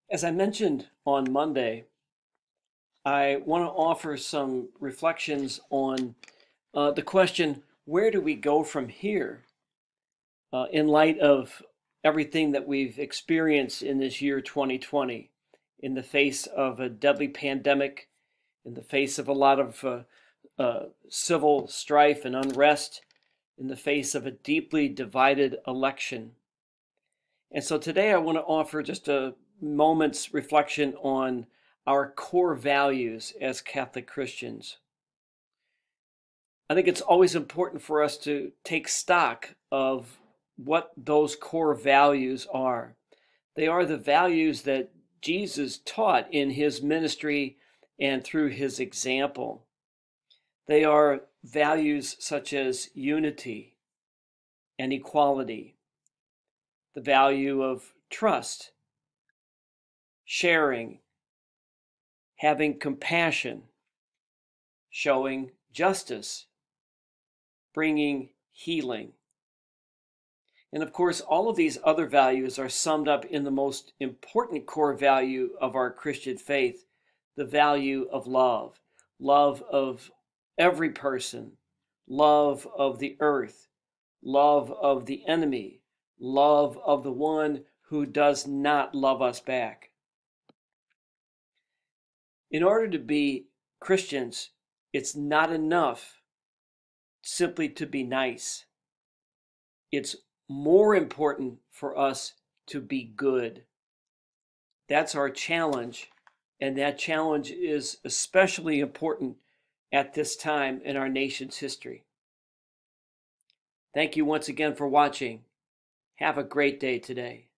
As I mentioned on Monday, I want to offer some reflections on the question, where do we go from here in light of everything that we've experienced in this year 2020, in the face of a deadly pandemic, in the face of a lot of civil strife and unrest, in the face of a deeply divided election. And so today I want to offer just a moment's reflection on our core values as Catholic Christians. I think it's always important for us to take stock of what those core values are. They are the values that Jesus taught in his ministry and through his example. They are values such as unity and equality, the value of trust, sharing, having compassion, showing justice, bringing healing. And of course, all of these other values are summed up in the most important core value of our Christian faith, the value of love. Love of every person, love of the earth, love of the enemy, love of the one who does not love us back. In order to be Christians, it's not enough simply to be nice. It's more important for us to be good. That's our challenge, and that challenge is especially important at this time in our nation's history. Thank you once again for watching. Have a great day today.